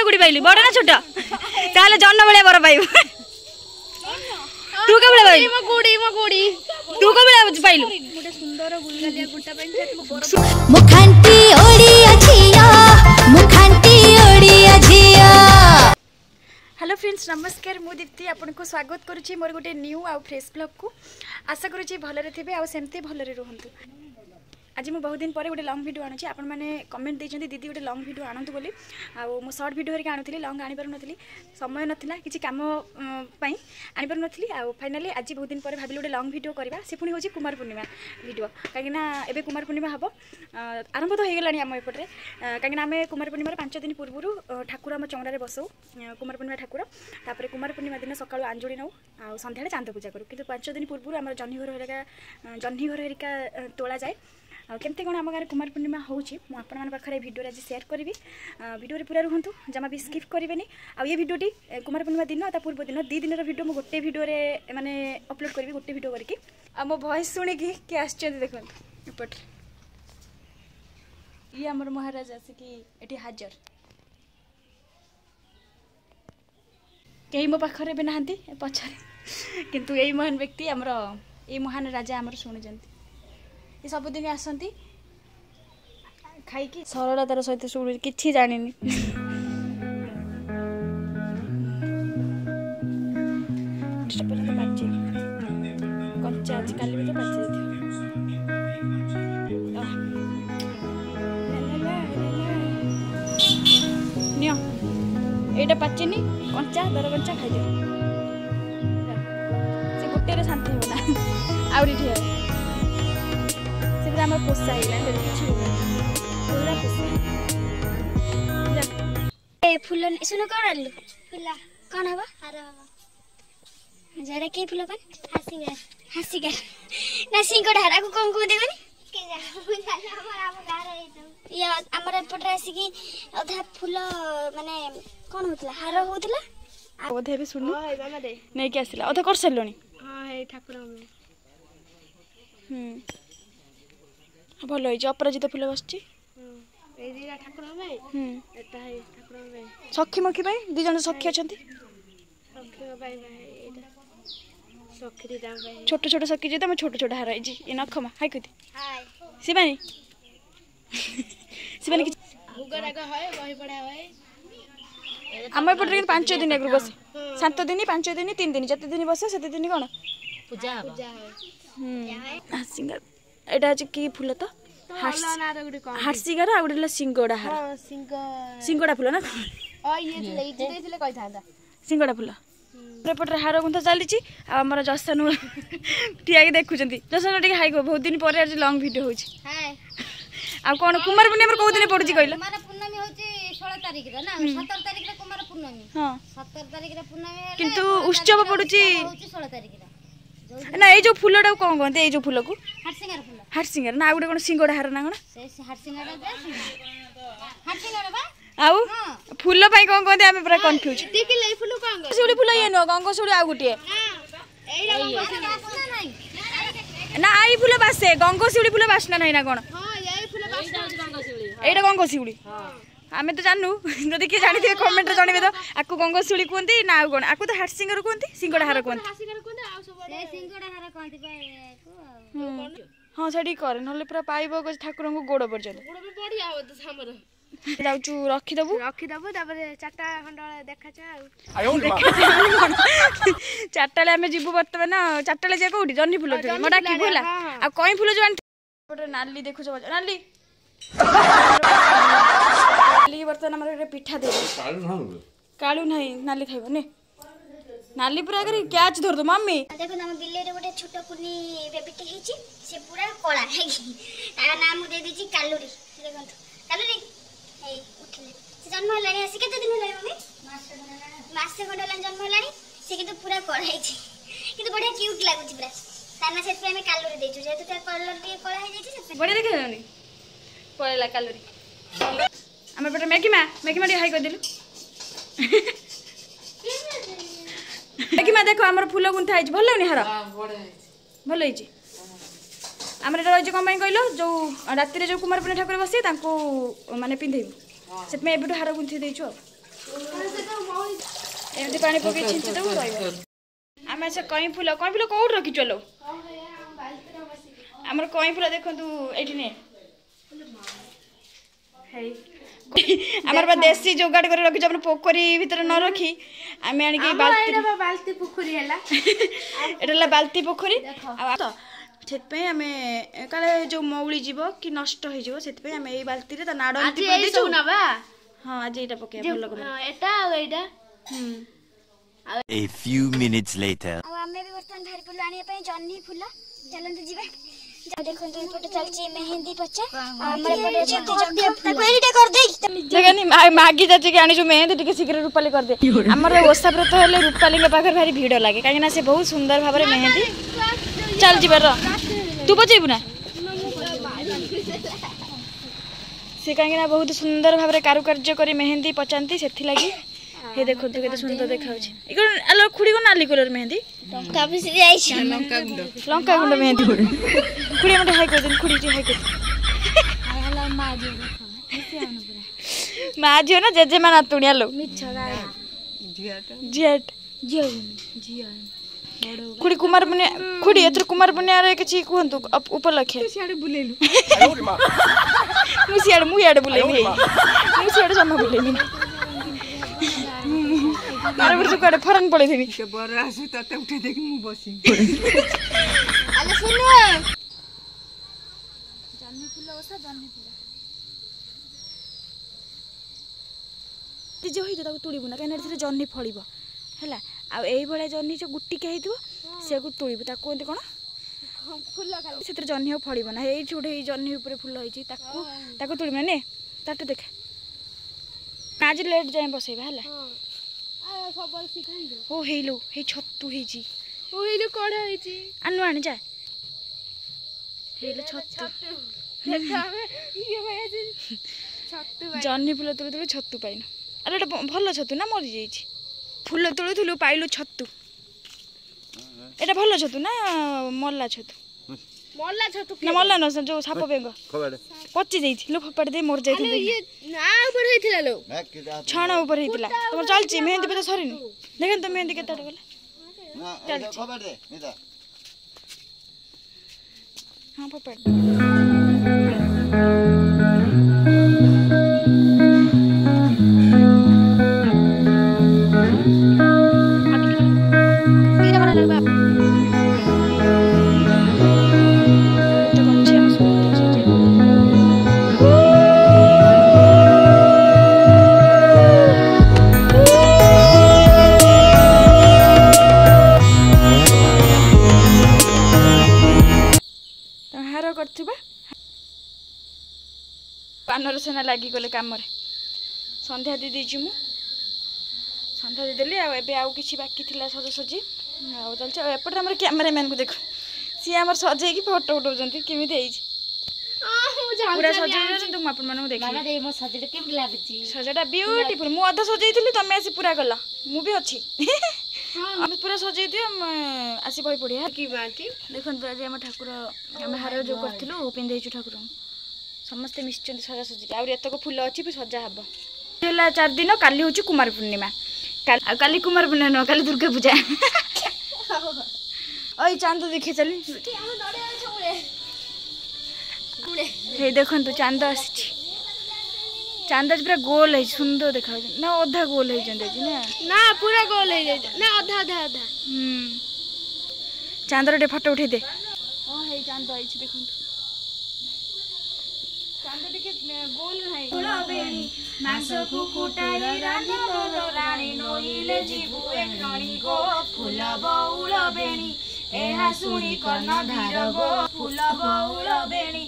कोड़ी पाइलु बड़ ना छोट ताले जन्न बळे बर पाइबु तू के बळे पाइलु मो गुडी तू के बळे पाइलु गोटे सुंदर गुलगालिया गुंटा पाइन मुखांटी ओडिया झिया मुखांटी ओडिया झिया। हेलो फ्रेंड्स नमस्कार मु दीप्ति आपन को स्वागत करुच्ची मोर गोटे न्यू आ फ्रेश ब्लॉग को आशा करुच्ची भलरे थिबे आ सेमती भलरे रहंतु। आज मुझे बहुत दिन पर गोटे लंग वीडियो आणुची आपण माने कमेंट देइछन्ती दीदी गोटे लंग वीडियो आणंतु बोली आ मु शॉर्ट वीडियो हरिका आणुथिली लंग आनी पर नथिली समय नथिला किछि काम पई आनी पर नथिली आ फाइनली आज बहुत दिन पर भाबिली गोटे लंग वीडियो करबा से पुनी होची कुमार पूर्णिमा वीडियो काकिना एबे कुमार पूर्णिमा हबो आरंभ तो हेगलानी हम एपटरे काकिना हमें कुमार पूर्णिमा 5 दिन पूर्वरु ठाकुर हम चौंडा रे बसौ कुमार पूर्णिमा ठाकुर तापर कुमार पूर्णिमा दिन सकाळु अंजुली नौ आ संध्याळे चांद पूजा करू किंतु 5 दिन पूर्वरु हमर जन्ही घर हरिका तोला जाए केमती कौन आम गाँव कुमार पूर्णिमा होची मु आपण मन पाखरे वीडियो आज शेयर करी वीडियो रे पूरा रुहंतु जमा भी स्किप करेनि आ ये वीडियोटी कुमार पूर्णिमा दिन ता पूर्व दिन 2 दिन वीडियो मु गोटे वीडियो रे माने अपलोड करी गोटे वीडियो करके आ मो वॉइस सुनी की के आश्चर्य देखंतु एपट ये हमर महाराज आसे कि एठी हाजर कई मो पाखरे भी नहांती पछरे किंतु एई महान व्यक्ति हमर ए महान राजा हमर सुनि जंती ये सबुदिन आसती खाई सरलतार सहित शुणी कि जानी कंचा आज काली भी तो पाचे पाचेनी कंचा दर कंचा खाई से गोटे शांति होना आउरी ठिया आम पोसा फूल सुन कौन आलू फूला कौन हवा हार हवा जरा के फूल कौन हासीगार हासीगार ना सिंगड़ हारा को कौन को देबनी के जा बुझाला हमर गार है या हमर एपटरे आसी की अधा फूल माने कौन होतला हार होतला ओधे भी सुन मामा दे नै के आसिला ओधे कर सलोनी हां हे ठाकुर भल हो अपराजित फुल बस सखी मखी दी जन सखी अच्छा छोट छोट सखी जी तुम छोट छोट हार ये नखमा हाई कथी शिवानी शिवानी आम एपटे 5 दिन आगे बस 7 दिन 5 दिन 3 दिन जिते दिन बस से दिन कौन पूजा सिंगर एटा आज की फूल तो हारसीगार आ गोटे सिंगड़ा हार सिंगड़ा फूल ना सिंगड़ा फूल एपटे हार गुंथा चली आमर जसन ठिया देखुं जसन टे हाई बहुत दिन पर आज लंग वीडियो हो कौन कुमार पूर्णिमा कौ दिन पड़ुची कहल किंतु उत्सव पड़ुची ना ये जो फूल टा कौन कहते ये जो फूल को हारसिंगार ना गोटे कौन सिंगड़ा हार ना आउ फूल पाई कौन कहते आमे पूरा कंफ्यूज शिउली फूल ये नो गंगो शिउली आ गुटिए ना आई फूल बासे गंगो शिउली फूल बासना नहीं ना कौन एटा गंगो शिउली आमे तो जानू जदि किए जानी थे कमेंट रे जणेबे तो आकु गंगो शिउली कहंती ना कोन आकु तो हारसिंगार कहंती सिंगड़ा हार कहंती हाँ सेठी करे नले पूरा पाइबो ठाकुर को गोड़ पर्यंत जाउचु रखिदबु तापर 4टा खंड देखाचा चारटा आमे जीवु बर्तमान 4टा जे कोठी जन्नी फूल मोटा की फूला आ कई फूल जो नाली देखु नाली नाली बर्तमान हमर पिठा दे कालू नहीं नाली खाइबो ने नाली पूरा करे कैच धर दो मम्मी देखो हम बिल्ले रे गोटे छोट कुनी बेबीटी हेची से पूरा कोला है तार नाम दे दीची कालुरी देखो कालुरी ए उठले से जन्म हलानी आसी केते दिन हलानी मम्मी मासे खंड हलानी जन्म हलानी से किंतु पूरा कोला हेची किंतु बढ़िया क्यूट लागुची पूरा ताना सेत पे हमें कालुरी देचु जेतु तार कलर टे कोला हे जेची से बढ़िया देखेलनी पळेला कालुरी हम बेटा मैगी मा हाई कर देलु मैगी मा देखो हमर फूल गुंथा है भल नहीं हार भल है आम रही कम कहल जो राति जो कुमार पूर्णिमा ठाकुर बसे माने पिंधेबू से एबेठू हार गुंथी देचु एमती पानी पकई छिंची देबू रहइबो आमे से कई फूल कोड रखी चलो हमर कई फूल देखंतु एठी ने हेई हमर बा देसी जोगाड़ कर रखी अपन पोखरी भीतर न रखी आमे आनी के बाल्टी पोखरी हैला एटला बाल्टी पोखरी आ सेत पे हमें काले जो मौली जीव कि नष्ट हो जीव सेत पे हमें ए बाल्टी रे त नाड़ आज ए सब ना बा हां आज एटा पके भलो कर एटा आ एटा A few minutes later. ଆଉ ଆମେ ବି ବର୍ତ୍ତମାନ ବାହାରି ପଡ଼ିଲୁ ଆଣିବା ପାଇଁ ଜହ୍ନି ଫୁଲ ଚାଲନ୍ତୁ ଯିବା ଦେଖନ୍ତୁ ଏପଟେ ଚାଲିଛି ମେହେନ୍ଦି ପଚା ଆମର ଏପଟେ ଅଛନ୍ତି ତାକୁ ଏଇଟା କରିଦେଇ देखनी मागी जाचे के आनी जो मेहंदी टिके शीघ्र रूपाली कर दे हमर ओसा व्रत हेले रूपाली के पाखर भारी भीड़ लागे काहे ना से बहुत सुंदर भाबरे मेहंदी चल जिबार तू बजेबु ना से काहे ना बहुत सुंदर भाबरे कारुकार्य करी मेहंदी पचांती सेथि लागी हे देखो तो केते सुंदर देखाउ छी इको आलो खुडी को नाली कलर मेहंदी तब से जाई छी लंका गुंड मेहंदी खुडी मटे हाई कर दिन खुडी जी हाई कर हला माजी देखो माजी ना जेजे मा नातुनिया लो मिछगा जियाट खुडी कुमार बने खुडी एतर कुमार बने रे किछि कहंतु उपलक्ष्य सियाडे बुलेलु मु सियाडे बुलेनी मु सियाडे जमा बुलेनी मारे बुझ कोडे फरन पड़े थिनी के बर आसु तते उठे देख मु बसी अले सुनो जन्नी फूल ओसा जन्नी फूल जे होई ताको तुड़ीबु ना काने रे जन्नी फळीबो हैला आ एई भळे जन्नी जो गुट्टी के हेतु से को तुड़ीबु ता कोंते कोन फुल खाली सेतर जन्नी फळीबो ना एई छोटे जन्नी ऊपर फूल होईची ताको तुड़ीबु ने ताटे देख आज लेट जाए बसेबा हैला आ खबर सिखाई दो ओ हेलो हे छत्तू हेजी ओ हेलो कोडा होईची आनु आने जा हेलो छत्तू देखा हमें ये भाई छत्तू जन्नी फूल तुलु तुलु छत्तू पाइन अरे एटा भलो छत्तू ना मरि जाईची फूल तुलु तुलु पाइलु छत्तू एटा भलो छत्तू ना मल्ला छत्तू मोल्ला छत्तू ना मल्ला न जो साप बेंग पच्ची जाईची लो फपाड़ दे मर जाईती ये ना ऊपर हेथिला लो छाण ऊपर हेतिला तमर चलची मेहंदी पे तो सरीनी देखन तो मेहंदी केता गला ना खबर दे निदा हां फपाड़ पानर सेना लगी गले काम संध्या दी देची मु संध्या दे देली आउ किछि बाकी थिला सजसजी आ चलछ एपट हमर कैमरामैन को देखो सी हमर सजे की फोटो उठाउजंती केमिति हेछि पूरा सजे तुम अपन मानु देखि मामा दे मो सजेटा केम लागछि सजेटा ब्यूटीफुल मु आधा सजेइथिली तमे आसी पूरा गला मु भी अछि हम पूरा सजे दियो आसी बई पड़ी की बाटी देखन आज हम ठाकुर हम हार जो करथिलु पिंधेछु ठाकुर समस्ते मिशन सजा सजी आ एतक फूल अच्छी भी सजा हम है 4 दिन काली हूँ कुमार पूर्णिमा काली कुमार पूर्णिमा न काली दुर्गा पूजा ओई चांद देखे चली हे देखन तो चांद आसी चांद पूरा गोल है सुंदर देखा ना अधा गोल है ना ना पूरा गोल है ना अधा अधा अधा चांदर टे फोटो उठे दे ओ हे चांद आइछ देखन चांद टिके गोल नाही फुला बेणी मांस कुकुटाई रानी तोलो रानी नोइले जीवु एकणी गो फुल बौल बेणी एहा सुनी कर्ण धार गो फुल बौल बेणी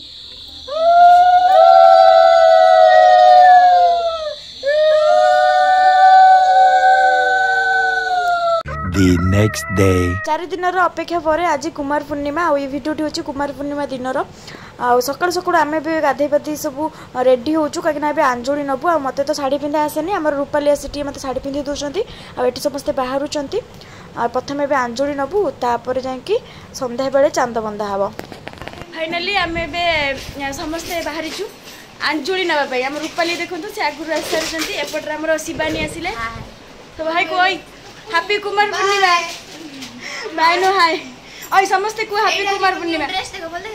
The next day. 4 दिन अपेक्षा पर आज कुमार पूर्णिमा आ भिडियोटी हूँ कुमार पूर्णिमा दिन सकाल सकाल आम भी गाधे पाधे सब रेडी होचु कहीं आंजोली नबू आ मत तो शाढ़ी पिंधा आसेनी आम रूपाली आसी मत शाढ़ी पिंधि दौरान आठ समस्ते बाहर प्रथम ए आंजोली नबू तापर जाकि संध्या बेले चांद बंधा हम फाइनाली आम समस्ते बाहरीचु अंजुली नवा भाई हम रूपाली देखंतु से आगुर आसरचंती एपटर हमर शिवानी आसिले तो भाई कोई हैप्पी कुमार पूर्णिमा बाय नो हाय ओय समस्त को हैप्पी कुमार पूर्णिमा ड्रेस देखो बोल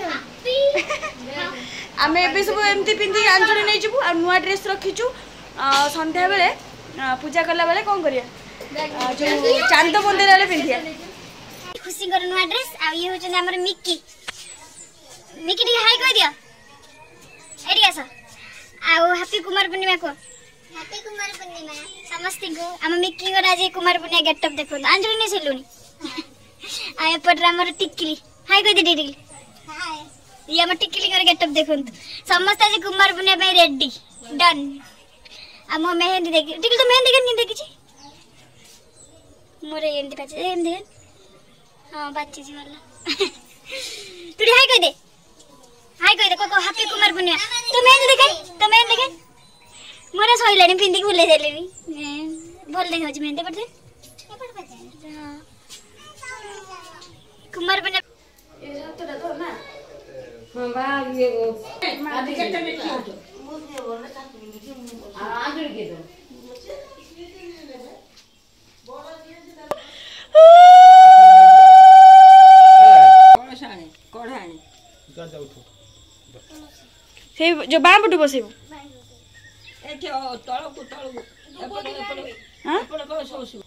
आमे एबे सब एमती पिंदी अंजुली नै जबु आ नुवा ड्रेस रखिचु संध्या बेले पूजा करला बेले कोन करिया जो चांद बंदे वाले पिंदिया खुशी कर नुवा ड्रेस आ ये होचन हमर मिक्की मिक्की हाय कह दिया एडी आसा आ हैप्पी कुमार पूर्णिमा को हैप्पी कुमार पूर्णिमा समस्ती को हम मिक्की को आज कुमार पूर्णिमा गेटअप देखो अंजलि ने सेलुनी आ एपट हमर टिकली हाय कह दे टिकली हाय ये हम टिकली कर गेटअप देखो समस्त आज कुमार पूर्णिमा पे रेडी डन आ मो मेहंदी देखि टिकली तो मेहंदी के नहीं देखि छी मोरे एंदी पाचे एंदी हां बाची जी वाला तू हाय कह दे को हैप्पी कुमार पूर्णिमा तो मैं देखे मोरा सहिलानी पिंदी भूले देलेनी भल देखौ छी मेहंदी पड़ते हां कुमार पूर्णिमा ए सतरा तो ना हां बा ये आदि कट्टा में खियो आंगुर के दो कोड़ानी जा जा उठो से जो बाँ पटु बसेबु एठी तळो को एपड़े हां एपड़े सोसु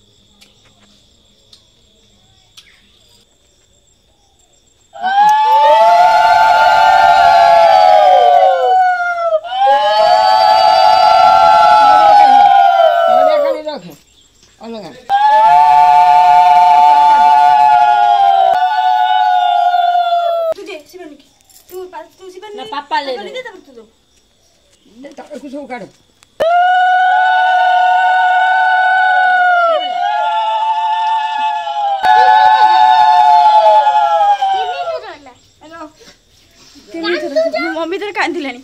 पापा ले ले कुछ काढ मम्मी तर कांदिलानी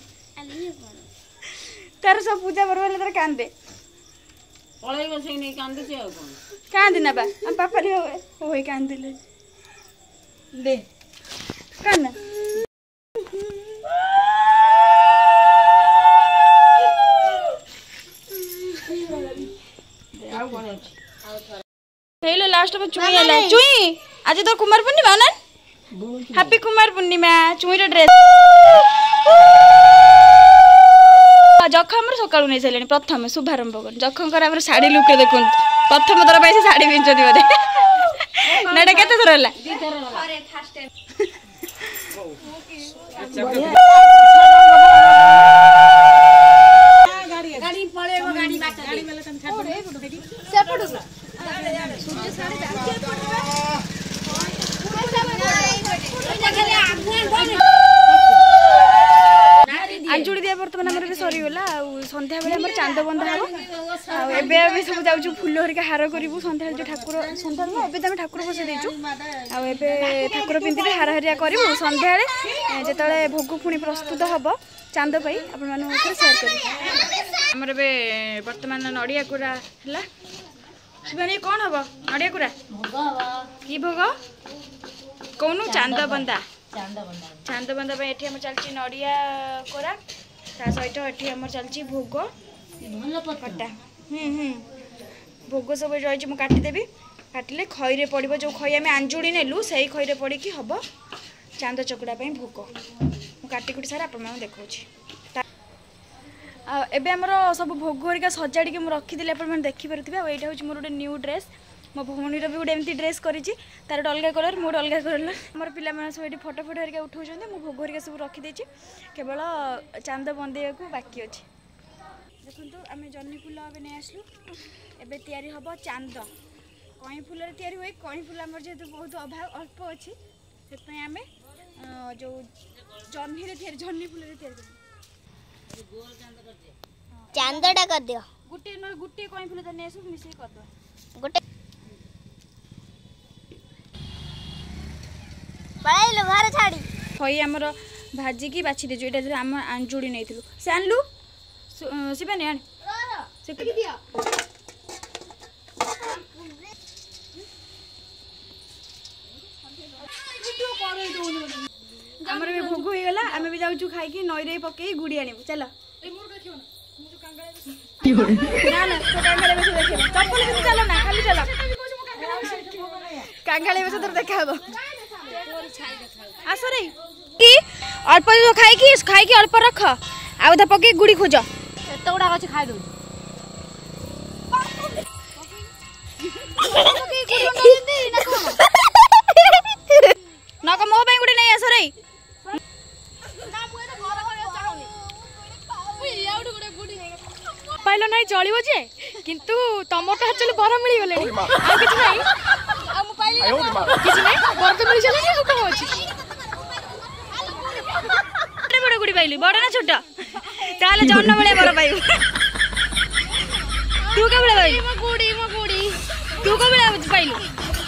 तार सब पूजा बरवाले तर कांदे पळै बसे नै कांदे से कोन कांदी ना बा हम पापा ने होय कांदिले दे कान हेलो लास्ट में चुई आला चुई आज तो कुमार पूर्णिमा ना हैप्पी कुमार पूर्णिमा चुई रो ड्रेस जख हमर सकाळु नै सलेनी प्रथम शुभारंभ कर जखंकर हमर साड़ी लुक देखुन प्रथम थर पाइसे साड़ी पिंचो दिबे नाडा केते थर हला अरे फर्स्ट टाइम गाड़ी पळेबो गाड़ी बाट गाड़ी वाला तम छाड़ सेपडु सूर्य साड़ी अंजुड़ी दिया बर्तमान हमर भी सरी होला संध्या बेले हमर चांद बंधा हो एबे एबे सब जाउछु फूल हरिका हार करिवु संध्या जो ठाकुर संध्या में एबे तमे ठाकुर बसे देछु आ एबे ठाकुर पिंदिबे हार हरिया करिवु संध्या रे जेतले भोग पुणी प्रस्तुत हबो चांद पई अपन मानु ऊपर शेयर करी हमर एबे वर्तमान नडिया कुरा हला शिवानी कोन हबो नडिया कुरा भोग हबो की भोग कोनु चांद बंदा चांद बंदा पे एठी हम चलची नडिया कोरा ता सहित एठी हम चलची भोग भलो पट्टा भोग सब रही मु काटी देबी काटिले खई रे पड़िबो जो खई हम अंजुड़ी नेलु सेही खई रे पड़ी कि हबो चांद चकुड़ा पे भोग मु काटी कुटी सारा अपन मान देखौची एबे हमरो सब भोग हरिका सजाड़ी के मु रखी दिले अपन मान देखि परथिबे आ एटा होची मोर गोटे न्यू ड्रेस मो भौणीर भी गोटे एमती ड्रेस करिछि तार अलगा कलर मोर अलगा कलर हमर पिला माने सब एठी फोटो फोटो हरिका उठाउछन्ते मु भोग हरिका सब रखी देछि केवल चांद बंदेया को बाकी अछि देखंतु आमे जन्नी फूल अबे नै आसलु एबे तयारी हबो चांद कई फूल रे तयारी होय कई फूल हमर जेतु बहुत अभाव अल्प अछि सेत पय आमे जो जन्नी रे तयारी जन्नी फूल रे तयारी गोल चांद कर दे चांदटा कर दियो गुटे न गुटे कई फूल त नै आसु मिसे कर दो गुटे पळाइलो घर छाडी खई हमर भाजी की बाछि दे जो एटा हम अंजुड़ी नैथिलु से आनलु शिवानी आन से दिया हमर भी भोग होई गेला हमें भी जाउ जाऊँ खाई नई पकई गुड़ी आनबू चल ना ना तो कांगाली बेस देखे चप्पल चल ना खाली चल कांगाली बेस तोर देखा हम आस रे कि अल्प खाई अल्प रख आधा पकई गुड़ी खोज एत गुड़ा अच्छी खाई दो न मो गुड़ी नहीं आस रे पाइल ना चलो जे किंतु तुम तो एक्चुअली बर मिल गले किसी ना बर तो मिल चले कौन अच्छी बड़ गुड़ी पाइलु बड़ ना छोट ताले जन्म बेले बर पाइबु तू के बेले पाइलु मो गुड़ी तू के बेले पाइलु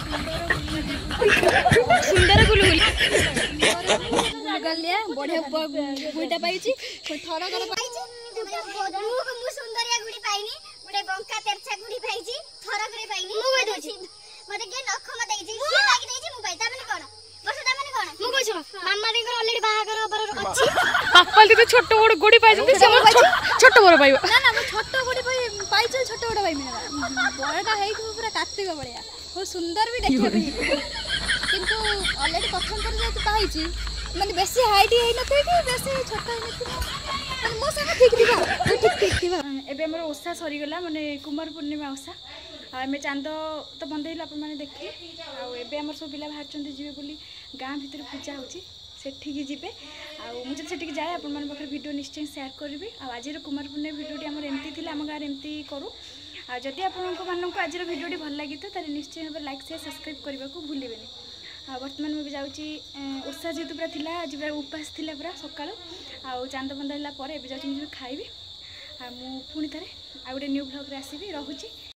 सुंदर गुलगुली गलिया बढ़िया गुड़ीटा पाइछि थोड़ा कर ମୁଁ ସୁନ୍ଦରିଆ ଗୁଡ଼ି ପାଇନି ଗୋଟେ ବଙ୍କା ତେରଛା ଗୁଡ଼ି ପାଇଛି ଥରକରେ ପାଇନି ମୁଁ କହି ଦଉଛି ମତେ କିଏ ନଖମ ଦେଇଛି ସିଏ ଲାଗି ଦେଇଛି ମୁଁ ପାଇ ତାମାନେ କଣ ବର୍ଷ ତାମାନେ କଣ ମୁଁ କହୁଛି ମାମା ଦେଙ୍କର ଅଲରେଡି ବାହାଘର ହବାର ଅଛି ପାପା ଦିଦି ଛୋଟ ବଡ଼ ଗୁଡ଼ି ପାଇଛନ୍ତି ସେ ଛୋଟ ବଡ଼ ପାଇବ ना ना छोट गुड़ी पाई छोट गुड़ा पाइबी बड़टा है पूरा कार्तिक भाया बहुत सुंदर भी देखा किंतु ऑलरेडी प्रथम कर जेतु पाइची माने बेसी हाइट है न थे कि बेसी छोटा है न माने मो संग ठीक दिबा ठीक दिबा एबे हमर ओसा सरी गला माने कुमार पूर्णिमा ओसा आ एमे चांद तो बंदेइला अपन माने देखि आ एबे हमर सब पिला बाहर चंदी जीवे बोली गां भीतर पूजा होची सेठी जीवे मुझे सेठी जाए अपन मन पाखे वीडियो निश्चय शेयर करी आज कुमार पूर्णिमा वीडियोटी आम एमती थी आम गाँव एमती करूँ जदि आपण मानक आज वीडियोटी भल लगी तो निश्चय भाव लाइक शेयर सब्सक्राइब करने को भूलें बर्तमान मुझे जाऊँगी ओषा जेहेतु पूरा थी आज पूरा उपास थी पूरा सका चांद बंद है जाऊँगी खाइबी मुझे थे आ गोटे न्यू ब्लॉग रे आसबि रहुची।